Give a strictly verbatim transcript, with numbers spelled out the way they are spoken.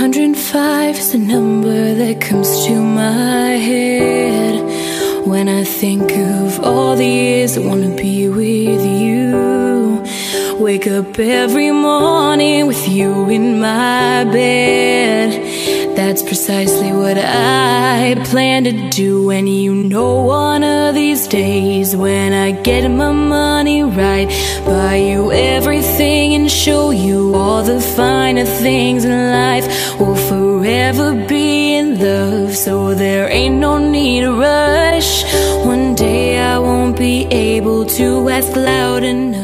hundred and five is the number that comes to my head when I think of all the years I wanna be with you. Wake up every morning with you in my bed. That's precisely what I plan to do. And you know, one of these days, when I get my money right, buy you everything and show you all the finer things in life. We'll forever be in love, so there ain't no need to rush. One day I won't be able to ask loud enough.